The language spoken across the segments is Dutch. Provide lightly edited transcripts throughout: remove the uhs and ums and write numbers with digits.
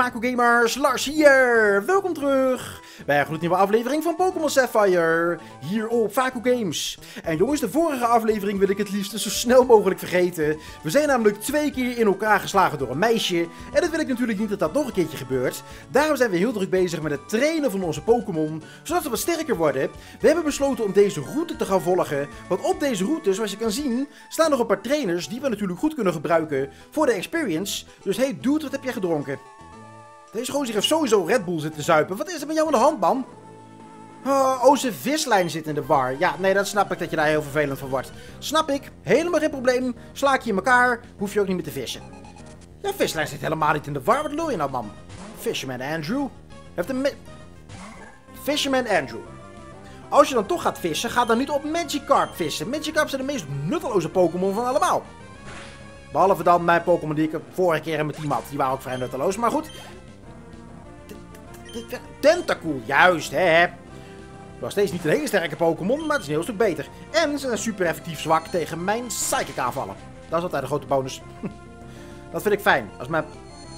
Faco Gamers, Lars hier! Welkom terug bij een gloednieuwe aflevering van Pokémon Sapphire, hier op Faco Games. En jongens, de vorige aflevering wil ik het liefst zo snel mogelijk vergeten. We zijn namelijk 2 keer in elkaar geslagen door een meisje. En dat wil ik natuurlijk niet dat dat nog een keertje gebeurt. Daarom zijn we heel druk bezig met het trainen van onze Pokémon, zodat ze wat sterker worden. We hebben besloten om deze route te gaan volgen, want op deze route, zoals je kan zien, staan nog een paar trainers die we natuurlijk goed kunnen gebruiken voor de experience. Dus hey dude, wat heb jij gedronken? Deze gozer heeft sowieso Red Bull zitten zuipen. Wat is er met jou aan de hand, man? Oh, zijn vislijn zit in de war. Ja, nee, dat snap ik dat je daar heel vervelend van wordt. Snap ik. Helemaal geen probleem. Sla ik je in elkaar, hoef je ook niet meer te vissen. Ja, vislijn zit helemaal niet in de war. Wat lul je nou, man? Fisherman Andrew. Heeft een Fisherman Andrew. Als je dan toch gaat vissen, ga dan niet op Magikarp vissen. Magikarp zijn de meest nutteloze Pokémon van allemaal. Behalve dan mijn Pokémon die ik vorige keer in mijn team had. Die waren ook vrij nutteloos, maar goed. Tentacool, juist, hè. Nog steeds niet een hele sterke Pokémon, maar het is een heel stuk beter. En ze zijn super effectief zwak tegen mijn Psychic aanvallen. Dat is altijd een grote bonus. Dat vind ik fijn. Als mijn...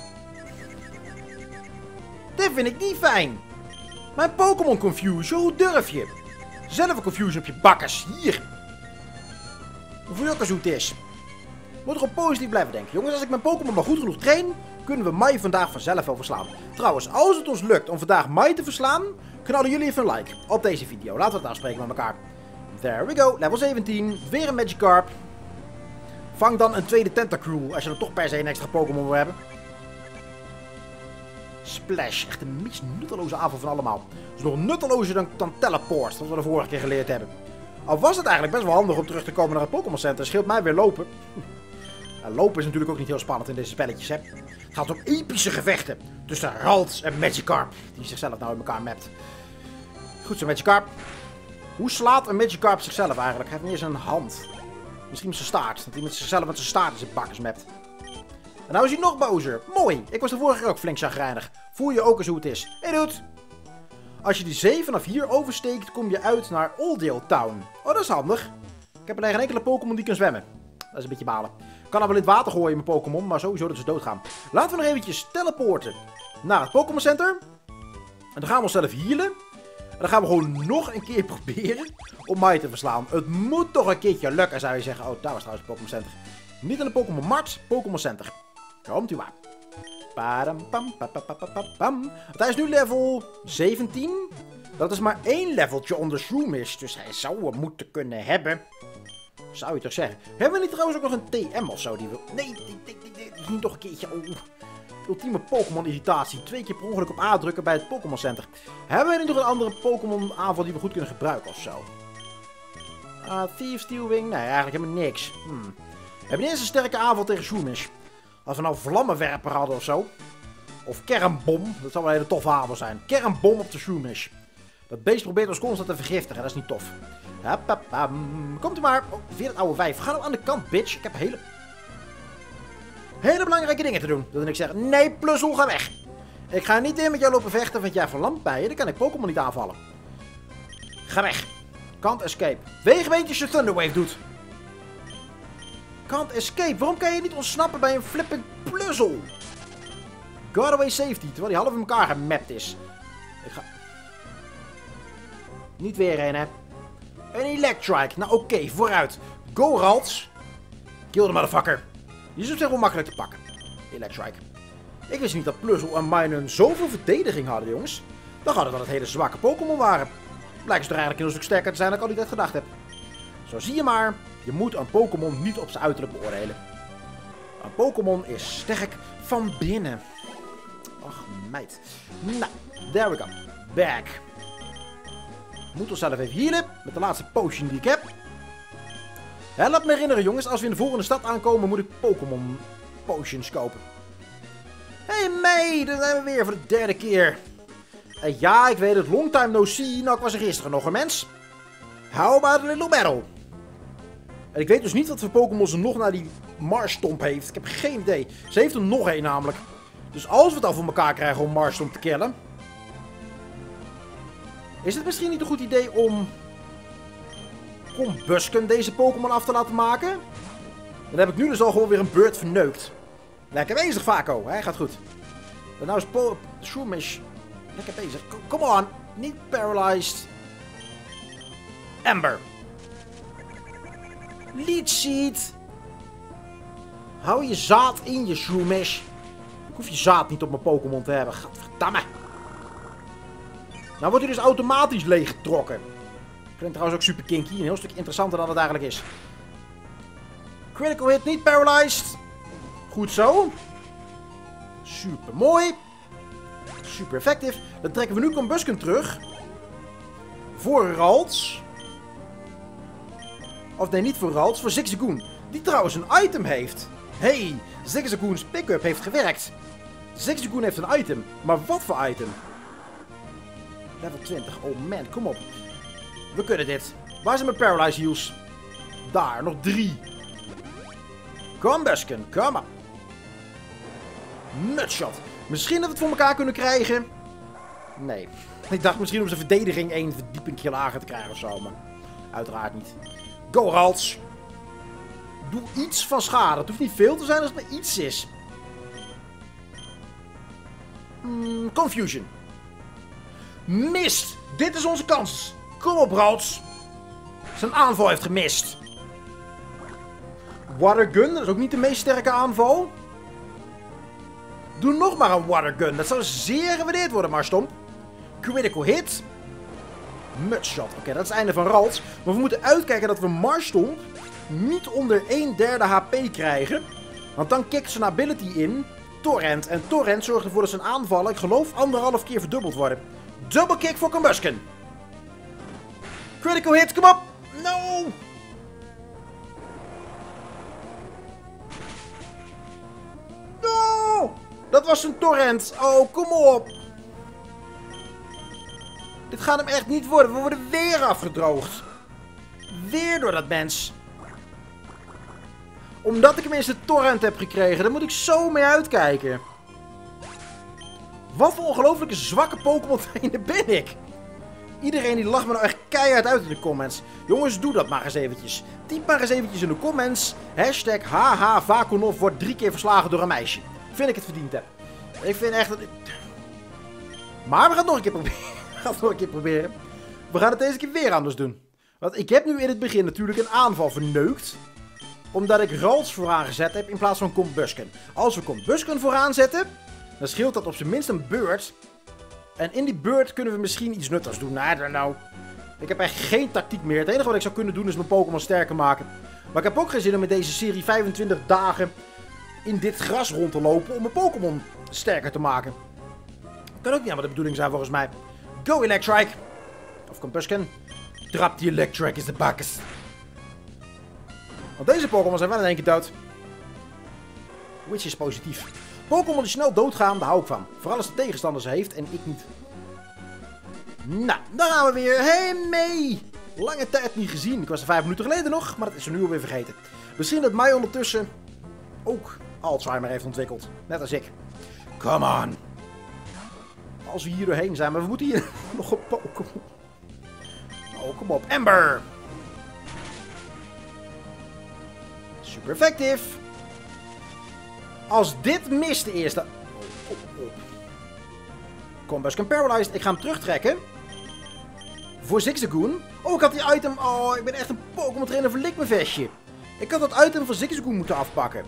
Dit vind ik niet fijn. Mijn Pokémon Confusion, hoe durf je? Zelf een Confusion op je bakkers, hier. Hoe voel je ook eens hoe het is? Moet er op positief blijven denken. Jongens, als ik mijn Pokémon maar goed genoeg train, kunnen we Mai vandaag vanzelf wel verslaan. Trouwens, als het ons lukt om vandaag Mai te verslaan, knallen jullie even een like op deze video. Laten we het afspreken met elkaar. There we go, level 17. Weer een Magikarp. Vang dan een tweede Tentacruel, als je er toch per se een extra Pokémon wil hebben. Splash, echt de meest nutteloze aanval van allemaal. Dus nog nuttelozer dan Teleport, wat we de vorige keer geleerd hebben. Al was het eigenlijk best wel handig om terug te komen naar het Pokémon Center, scheelt mij weer lopen. Lopen is natuurlijk ook niet heel spannend in deze spelletjes, hè. Het gaat om epische gevechten tussen Ralts en Magikarp, die zichzelf nou in elkaar mapt. Goed zo, Magikarp. Hoe slaat een Magikarp zichzelf eigenlijk? Hij heeft niet eens een hand. Misschien met zijn staart, dat hij met zichzelf met zijn staart in zijn bakkers mapt. En nou is hij nog bozer. Mooi, ik was de vorige keer ook flink chagrijnig. Voel je ook eens hoe het is. Hey dude. Als je die zee vanaf hier oversteekt, kom je uit naar Oldale Town. Oh, dat is handig. Ik heb alleen geen enkele Pokémon die kan zwemmen. Dat is een beetje balen. Ik kan er wel in het water gooien in mijn Pokémon, maar sowieso dat ze doodgaan. Laten we nog eventjes teleporten naar het Pokémon Center. En dan gaan we onszelf healen. En dan gaan we gewoon nog een keer proberen om Mai te verslaan. Het moet toch een keertje lukken, zou je zeggen. Oh, daar was trouwens het Pokémon Center. Niet in de Pokémon Mart, Pokémon Center. Komt u maar. Want hij is nu level 17. Dat is maar 1 leveltje onder Shroomish. Dus hij zou hem moeten kunnen hebben. Zou je toch zeggen. Hebben we niet trouwens ook nog een TM of zo? Die wil... Nee, niet nog een keertje. Oh. Ultieme Pokémon irritatie. 2 keer per ongeluk op A drukken bij het Pokémon Center. Hebben we niet nog een andere Pokémon aanval die we goed kunnen gebruiken of zo? Thief, Steelwing? Nee, eigenlijk helemaal niks. We hebben niet eens een sterke aanval tegen Shroomish. Als we nou Vlammenwerper hadden of zo. Of Kernbom. Dat zou wel een hele toffe aanval zijn. Kernbom op de Shroomish. Dat beest probeert ons constant te vergiftigen. Dat is niet tof. Komt u maar. Oh, weer dat oude wijf. Ga nou aan de kant, bitch. Ik heb hele belangrijke dingen te doen. Dat ik zeg, nee, Pluzzle, ga weg. Ik ga niet in met jou lopen vechten, want jij verlamt bij je. Dan kan ik Pokémon niet aanvallen. Ga weg. Can't escape. Weeg weet je Thunderwave doet. Can't escape. Waarom kan je niet ontsnappen bij een flipping Pluzzle? Guardaway safety, terwijl die half in elkaar gemapt is. Ik ga... Niet weer een, hè. Een Electrike. Nou oké, vooruit. Go Ralts. Kill the motherfucker. Die is op zich wel makkelijk te pakken. Electrike. Ik wist niet dat Pluzzle en Minun zoveel verdediging hadden, jongens. Dan hadden dat het hele zwakke Pokémon waren. Blijkt ze er eigenlijk een stuk sterker te zijn dan ik al niet gedacht heb. Zo zie je maar. Je moet een Pokémon niet op zijn uiterlijk beoordelen. Een Pokémon is sterk van binnen. Ach, meid. Nou, there we go. Back. Ik moet onszelf even healen met de laatste potion die ik heb. Laat me herinneren, jongens. Als we in de volgende stad aankomen, moet ik Pokémon potions kopen. Hey, May. Daar zijn we weer voor de 3e keer. En ja, ik weet het. Long time no see. Nou, ik was er gisteren nog een mens. How about a little battle? En ik weet dus niet wat voor Pokémon ze nog naar die Marshtomp heeft. Ik heb geen idee. Ze heeft er nog één namelijk. Dus als we het al voor elkaar krijgen om Marshtomp te killen... Is het misschien niet een goed idee om... Combusken deze Pokémon af te laten maken? Dan heb ik nu dus al gewoon weer een beurt verneukt. Lekker bezig, Faco. Hij gaat goed. Nou is Shroomish lekker bezig. Come on. Niet paralyzed. Ember. Leech Seed. Hou je zaad in je Shroomish. Ik hoef je zaad niet op mijn Pokémon te hebben. Gadverdamme. Nou wordt hij dus automatisch leeggetrokken. Klinkt trouwens ook super kinky. Een heel stuk interessanter dan het eigenlijk is. Critical hit, niet paralyzed. Goed zo. Super mooi. Super effectief. Dan trekken we nu Combusken terug. Voor Ralts. Of nee, niet voor Ralts. Voor Zigzagoon. Die trouwens een item heeft. Hey, Zigzagoon's pick-up heeft gewerkt. Zigzagoon heeft een item. Maar wat voor item? Level 20. Oh man, kom op. We kunnen dit. Waar zijn mijn Paralyze Heals? Daar, nog 3. Combusken, kom op. Nutshot. Misschien dat we het voor elkaar kunnen krijgen. Nee. Ik dacht misschien om zijn verdediging 1 verdieping lager te krijgen of zo. Maar uiteraard niet. Go Ralts. Doe iets van schade. Het hoeft niet veel te zijn als het maar iets is. Confusion. Mist. Dit is onze kans. Kom op Ralts. Zijn aanval heeft gemist. Water Gun. Dat is ook niet de meest sterke aanval. Doe nog maar een Water Gun. Dat zou zeer gewaardeerd worden, Marstomp. Critical hit. Mudshot. Oké, dat is het einde van Ralts. Maar we moeten uitkijken dat we Marstomp niet onder 1/3 HP krijgen. Want dan kikt zijn ability in. Torrent. En Torrent zorgt ervoor dat zijn aanvallen, ik geloof, 1,5 keer verdubbeld worden. Double kick voor Combusken. Critical hit, kom op. No. No. Dat was een Torrent. Oh, kom op. Dit gaat hem echt niet worden. We worden weer afgedroogd. Weer door dat mens. Omdat ik hem in zijn Torrent heb gekregen. Daar moet ik zo mee uitkijken. Wat voor ongelooflijke zwakke Pokémon trainer ben ik. Iedereen die lacht me nou echt keihard uit in de comments. Jongens, doe dat maar eens eventjes. Typ maar eens eventjes in de comments. Hashtag HH Vakunov wordt 3 keer verslagen door een meisje. Vind ik het verdiend heb. Ik vind echt dat... Maar we gaan het nog een keer proberen. We gaan het deze keer weer anders doen. Want ik heb nu in het begin natuurlijk een aanval verneukt. Omdat ik Ralts vooraan gezet heb in plaats van Combusken. Als we Combusken vooraan zetten, dan scheelt dat op zijn minst een beurt. En in die beurt kunnen we misschien iets nuttigs doen. I don't know. Ik heb echt geen tactiek meer. Het enige wat ik zou kunnen doen is mijn Pokémon sterker maken. Maar ik heb ook geen zin om in deze serie 25 dagen in dit gras rond te lopen om mijn Pokémon sterker te maken. Kan ook niet helemaal de bedoeling zijn volgens mij. Go Electrike. Of Combusken. Trap die Electrike is de bakkes. Want deze Pokémon zijn wel in één keer dood. Which is positief. Pokémon die snel doodgaan, daar hou ik van. Vooral als de tegenstander ze heeft en ik niet. Nou, daar gaan we weer. Hey mee! Lange tijd niet gezien. Ik was er 5 minuten geleden nog, maar dat is er nu alweer vergeten. Misschien dat mij ondertussen ook Alzheimer heeft ontwikkeld. Net als ik. Come on. Als we hier doorheen zijn, maar we moeten hier nog een Pokémon. Oh, kom op. Ember! Super effectief. Als dit mist de eerste... Combusken Paralyzed. Ik ga hem terugtrekken. Voor Zigzagoon. Oh, ik had die item... Oh, ik ben echt een Pokémon trainer voor Likmevestje. Ik had dat item van Zigzagoon moeten afpakken.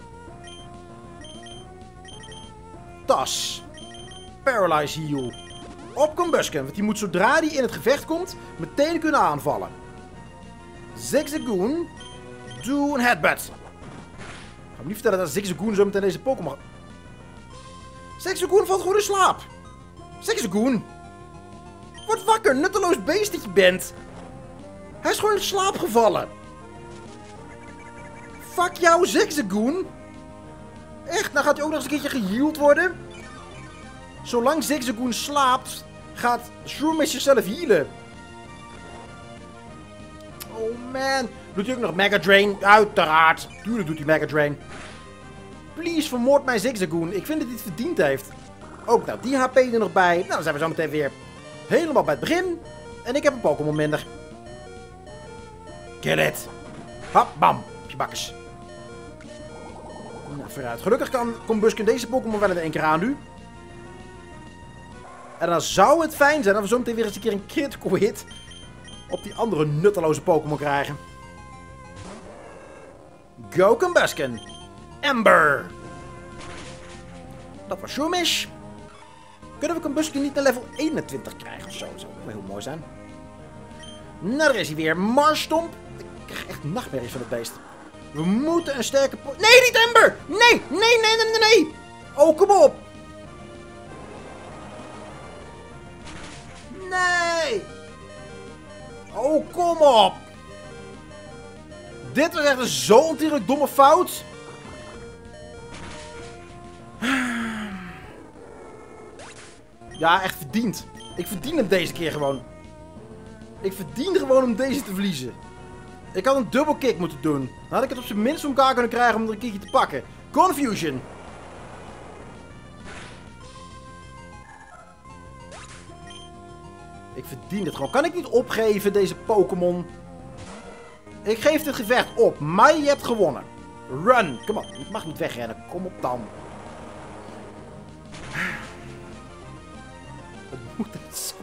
Tas. Paralyze Heal. Op Combusken. Want die moet zodra die in het gevecht komt, meteen kunnen aanvallen. Zigzagoon. Doe een headbutt. Ik ga me niet vertellen dat Zigzagoon zo meteen deze Pokémon... Zigzagoon valt gewoon in slaap. Zigzagoon. Word wakker, nutteloos beest dat je bent. Hij is gewoon in slaap gevallen. Fuck jou, Zigzagoon. Echt, nou gaat hij ook nog eens een keertje geheeld worden. Zolang Zigzagoon slaapt, gaat Shroomish zichzelf healen. Oh man. Doet hij ook nog Mega Drain? Uiteraard. Tuurlijk doet hij Mega Drain. Please, vermoord mij Zigzagoon. Ik vind dat hij het verdiend heeft. Ook nou, die HP er nog bij. Nou, dan zijn we zo meteen weer helemaal bij het begin. En ik heb een Pokémon minder. Kill it. Hop, bam. Op je bakkes. Nou, vooruit. Gelukkig kan Combusken deze Pokémon wel in één keer aan nu. En dan zou het fijn zijn dat we zo meteen weer eens een keer een critical hit op die andere nutteloze Pokémon krijgen. Go Combusken. Ember. Dat was Shroomish. Kunnen we Combusken niet naar level 21 krijgen of zo? Dat zou ook wel heel mooi zijn. Nou, daar is hij weer. Marshtomp. Ik krijg echt nachtmerries van het beest. We moeten een sterke... Nee, niet Ember! Nee, nee, nee, nee, nee, nee! Oh, kom op! Nee! Oh, kom op! Dit was echt een zo ontiegelijk domme fout. Ja, echt verdiend. Ik verdien hem deze keer gewoon. Ik verdien gewoon om deze te verliezen. Ik had een double kick moeten doen. Dan had ik het op zijn minst voor elkaar kunnen krijgen om er een keertje te pakken. Confusion. Ik verdien het gewoon. Kan ik niet opgeven, deze Pokémon? Ik geef dit gevecht op. Maar je hebt gewonnen. Run. Kom op. Ik mag niet wegrennen. Kom op dan. Het moet het zo.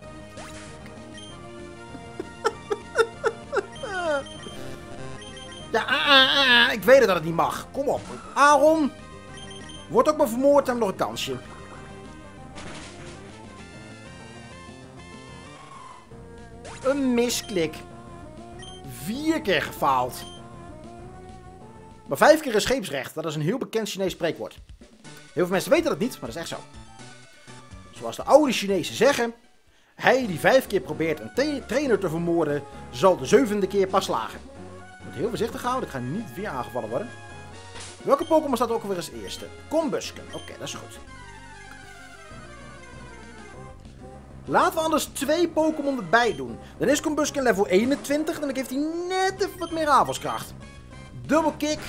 Ja, ik weet dat het niet mag. Kom op. Aaron. Wordt ook maar vermoord. Dan nog een kansje. Een misklik. 4 keer gefaald. Maar 5 keer is scheepsrecht. Dat is een heel bekend Chinees spreekwoord. Heel veel mensen weten dat niet, maar dat is echt zo. Zoals de oude Chinezen zeggen. Hij die 5 keer probeert een trainer te vermoorden, zal de 7e keer pas slagen. Ik moet heel voorzichtig houden, ik ga niet weer aangevallen worden. Welke Pokémon staat ook alweer als eerste? Combusken. Oké, dat is goed. Laten we anders 2 Pokémon erbij doen. Dan is Combusken level 21 en dan heeft hij net even wat meer aanvalskracht. Double kick.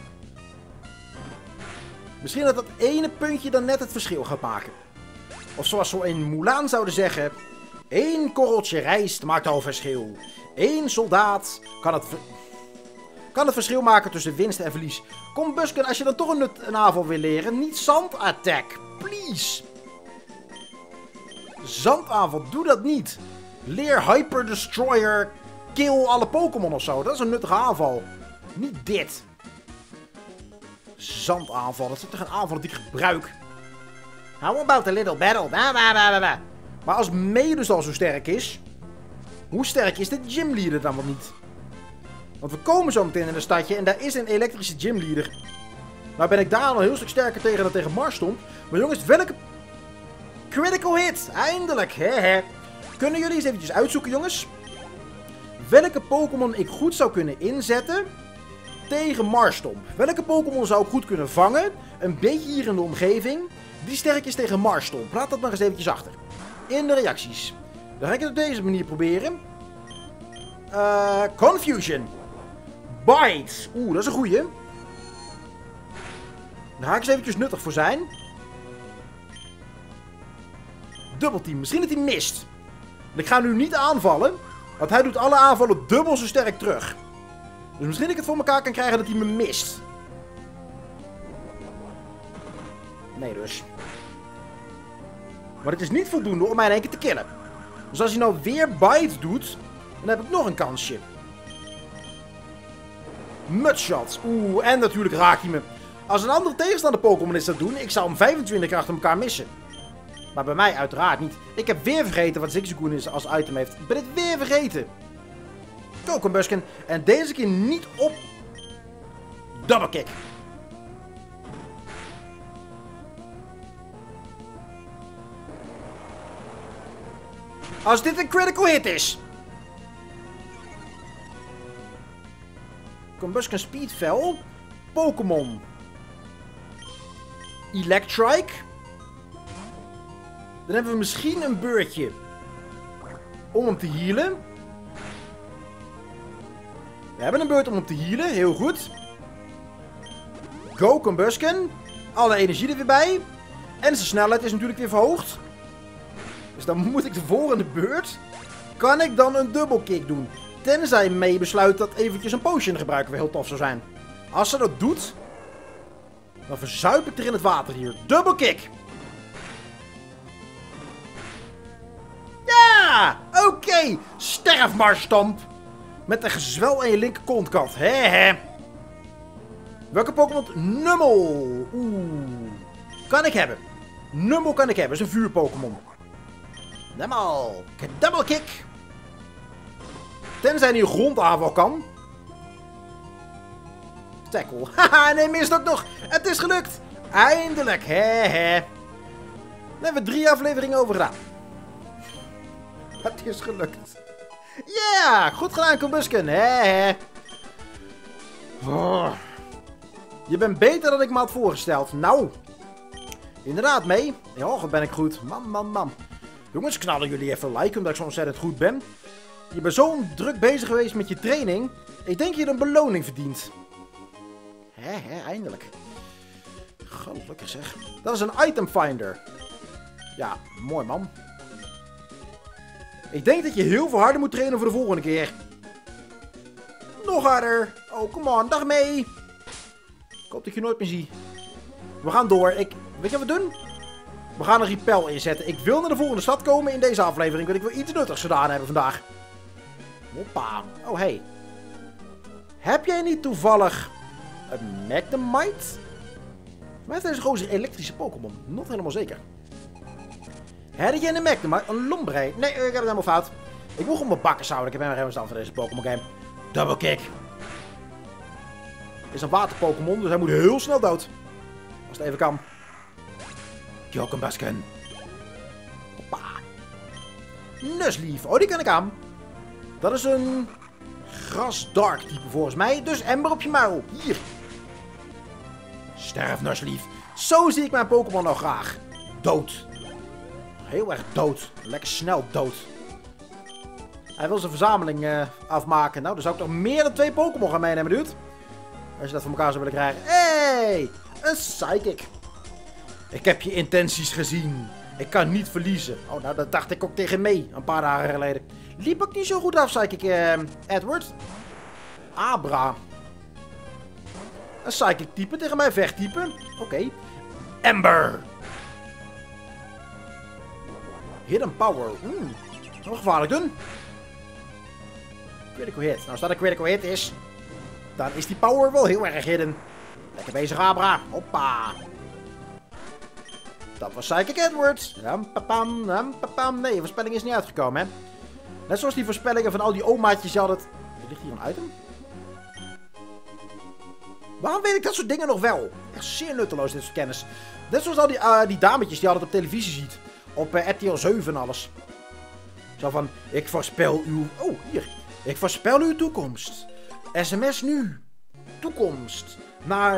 Misschien dat dat ene puntje dan net het verschil gaat maken. Of zoals zo in Mulan zouden zeggen. 1 korreltje rijst maakt al verschil. 1 soldaat kan het verschil maken tussen winst en verlies. Combusken, als je dan toch een aanval wil leren, niet zandattack. Please. Zandaanval, doe dat niet. Leer Hyper Destroyer, kill alle Pokémon of zo. Dat is een nuttige aanval. Niet dit. Zandaanval, dat is toch een aanval die ik gebruik. How about a little battle? Maar als Medus al zo sterk is, hoe sterk is de gymleader dan wel niet? Want we komen zo meteen in een stadje en daar is een elektrische gymleader. Nou ben ik daar al een heel stuk sterker tegen dan tegen Marshtomp. Maar jongens, welke... Critical hit! Eindelijk! Hehe. Kunnen jullie eens eventjes uitzoeken, jongens? Welke Pokémon ik goed zou kunnen inzetten tegen Marshtomp? Welke Pokémon zou ik goed kunnen vangen? Een beetje hier in de omgeving. Die sterk is tegen Marshtomp. Laat dat maar eens eventjes achter. In de reacties. Dan ga ik het op deze manier proberen. Confusion. Bite. Oeh, dat is een goeie. Daar ga ik eens eventjes nuttig voor zijn. Double team. Misschien dat hij mist. Ik ga nu niet aanvallen. Want hij doet alle aanvallen dubbel zo sterk terug. Dus misschien dat ik het voor elkaar kan krijgen dat hij me mist. Nee dus. Maar het is niet voldoende om mij in één keer te killen. Dus als hij nou weer bite doet, dan heb ik nog een kansje. Mudshot. Oeh, en natuurlijk raakt hij me. Als een andere tegenstander Pokémon is dat doen, ik zou hem 25 keer achter elkaar missen. Maar bij mij uiteraard niet. Ik heb weer vergeten wat Zigzagoon is als item heeft. Ik ben het weer vergeten. Go Combusken. En deze keer niet op double kick. Als dit een critical hit is. Combusken Speedfell. Pokémon. Electrike. Dan hebben we misschien een beurtje om hem te healen. We hebben een beurt om hem te healen. Heel goed. Go Combusken. Alle energie er weer bij. En zijn snelheid is natuurlijk weer verhoogd. Dus dan moet ik de volgende beurt... Kan ik dan een double kick doen. Tenzij May besluit dat eventjes een potion gebruiken weer heel tof zou zijn. Als ze dat doet... Dan verzuip ik er in het water hier. Double kick. Hey, sterf maar, Stomp. Met een gezwel aan je linker kontkant. Hè. Welke Pokémon? Numel. Oeh. Kan ik hebben. Numel kan ik hebben. Dat is een vuur-Pokémon. Numel. Double kick. Tenzij hij een grondaanval kan. Tackle. Haha, nee, mist ook nog. Het is gelukt. Eindelijk. Daar hebben we 3 afleveringen over gedaan. Het is gelukt. Ja, yeah, goed gedaan, Combusken. Oh. Je bent beter dan ik me had voorgesteld. Nou. Inderdaad, mee. Ja, wat ben ik goed. Man. Jongens, knallen jullie even like, omdat ik zo ontzettend goed ben. Je bent zo druk bezig geweest met je training. Ik denk dat je een beloning verdient. Eindelijk. Gelukkig zeg. Dat is een item finder. Ja, mooi man. Ik denk dat je heel veel harder moet trainen voor de volgende keer. Nog harder. Oh, come on. Dag mee. Ik hoop dat ik je nooit meer zie. We gaan door. Weet je wat we doen? We gaan een repel inzetten. Ik wil naar de volgende stad komen in deze aflevering. Want ik wil iets nuttigs gedaan hebben vandaag. Hoppa. Oh, hey. Heb jij niet toevallig een Magnemite? Maar heeft deze gozer elektrische Pokémon? Nog helemaal zeker. Had jij een Magnemite? Een Lombre? Nee, ik heb het helemaal fout. Ik moet op mijn bakken zouden. Ik heb helemaal geen verstand van deze Pokémon game. Double kick. Is een water Pokémon, dus hij moet heel snel dood. Als het even kan. Jokkenbasken. Hoppa. Nuzleaf. Oh, die kan ik aan. Dat is een Gras-Dark type volgens mij. Dus Ember op je muil. Hier. Sterf, Nuzleaf. Zo zie ik mijn Pokémon nou graag. Dood. Heel erg dood. Lekker snel dood. Hij wil zijn verzameling afmaken. Nou, dan zou ik toch meer dan 2 Pokémon gaan meenemen, dude. Als je dat voor elkaar zou willen krijgen. Hey, een Psychic. Ik heb je intenties gezien. Ik kan niet verliezen. Oh, nou, dat dacht ik ook tegen mee. Een paar dagen geleden. Liep ook niet zo goed af, Psychic Edward. Abra. Een Psychic type tegen mij vechttype. Oké. Ember. Hidden Power. Zo gevaarlijk doen. Critical hit. Nou, als dat een critical hit is, dan is die power wel heel erg hidden. Lekker bezig, Abra. Hoppa. Dat was Psychic Edward. Rampapam. Nee, de voorspelling is niet uitgekomen, hè. Net zoals die voorspellingen van al die omaatjes die hadden. Ligt hier een item? Waarom weet ik dat soort dingen nog wel? Echt zeer nutteloos, dit soort kennis. Net zoals al die dametjes die hadden op televisie ziet. Op RTL 7 en alles. Zo van, ik voorspel uw... Oh, hier. Ik voorspel uw toekomst. SMS nu. Toekomst. Naar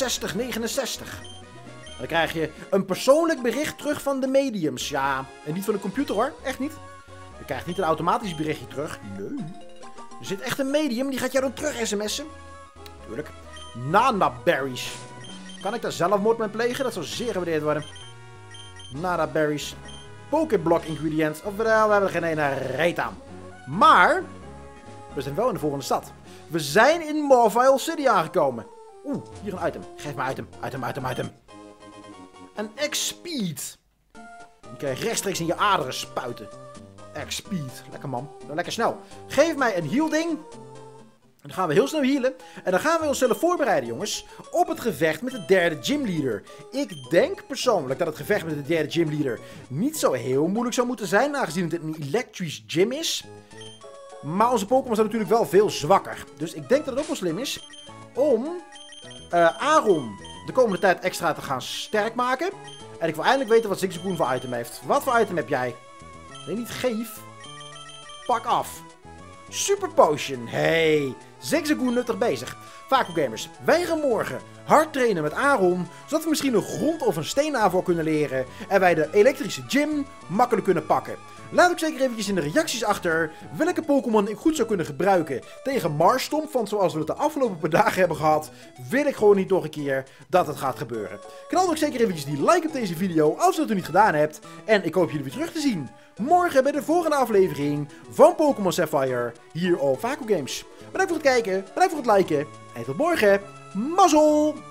6969. Dan krijg je een persoonlijk bericht terug van de mediums. Ja, en niet van de computer hoor. Echt niet. Je krijgt niet een automatisch berichtje terug. Nee. Er zit echt een medium, die gaat jou dan terug sms'en. Tuurlijk. Nanaberries. Kan ik daar zelfmoord mee plegen? Dat zou zeer gewaardeerd worden. Nanaberries. Pokéblock ingrediënt. Ofwel, we hebben er geen ene reet aan. Maar, we zijn wel in de volgende stad. We zijn in Morphle City aangekomen. Oeh, hier een item. Geef me item. Een X-Speed. Die kan je rechtstreeks in je aderen spuiten. X-Speed. Lekker man. Lekker snel. Geef mij een heal ding. En dan gaan we heel snel healen. En dan gaan we onszelf voorbereiden, jongens. Op het gevecht met de derde gymleader. Ik denk persoonlijk dat het gevecht met de derde gymleader niet zo heel moeilijk zou moeten zijn. Aangezien het een elektrisch gym is. Maar onze Pokémon zijn natuurlijk wel veel zwakker. Dus ik denk dat het ook wel slim is om Aron de komende tijd extra te gaan sterk maken. En ik wil eindelijk weten wat Zigzagoon voor item heeft. Wat voor item heb jij? Nee, niet geef. Pak af. Super Potion. Hey, Zigzagoon nuttig bezig. Vaku Gamers, wij gaan morgen hard trainen met Aron, zodat we misschien een grond- of een steenaanval kunnen leren en wij de elektrische gym makkelijk kunnen pakken. Laat ook zeker eventjes in de reacties achter welke Pokémon ik goed zou kunnen gebruiken tegen Marshtomp, want zoals we het de afgelopen paar dagen hebben gehad, wil ik gewoon niet nog een keer dat het gaat gebeuren. Knal ook zeker eventjes die like op deze video als je dat nog niet gedaan hebt en ik hoop jullie weer terug te zien morgen bij de volgende aflevering van Pokémon Sapphire hier op Vaku Games. Bedankt voor het kijken, bedankt voor het liken en tot morgen. Mazzel!